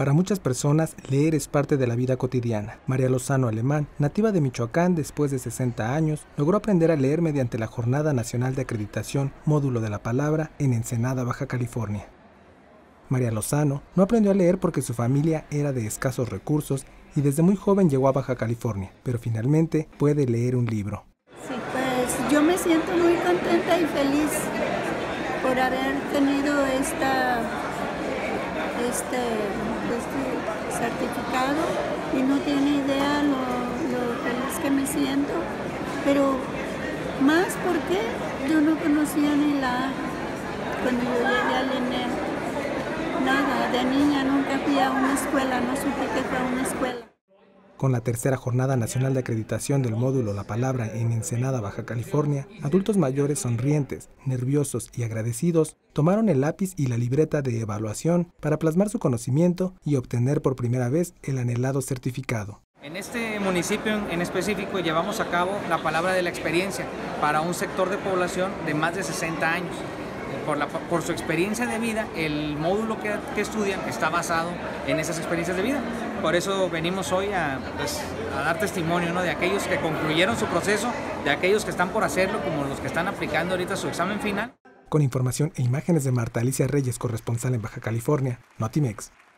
Para muchas personas, leer es parte de la vida cotidiana. María Lozano Alemán, nativa de Michoacán después de 60 años, logró aprender a leer mediante la Jornada Nacional de Acreditación Módulo de la Palabra en Ensenada, Baja California. María Lozano no aprendió a leer porque su familia era de escasos recursos y desde muy joven llegó a Baja California, pero finalmente puede leer un libro. Sí, pues yo me siento muy contenta y feliz por haber tenido este certificado y no tiene idea lo feliz que me siento, pero más porque yo no conocía ni la A cuando yo llegué al INEA. Nada, de niña nunca fui a una escuela, no supe que fue a una escuela. Con la tercera Jornada Nacional de Acreditación del Módulo La Palabra en Ensenada, Baja California, adultos mayores sonrientes, nerviosos y agradecidos tomaron el lápiz y la libreta de evaluación para plasmar su conocimiento y obtener por primera vez el anhelado certificado. En este municipio en específico llevamos a cabo la palabra de la experiencia para un sector de población de más de 60 años. Por su experiencia de vida, el módulo que estudian está basado en esas experiencias de vida. Por eso venimos hoy a dar testimonio, ¿no?, de aquellos que concluyeron su proceso, de aquellos que están por hacerlo, como los que están aplicando ahorita su examen final. Con información e imágenes de Marta Alicia Reyes, corresponsal en Baja California, Notimex.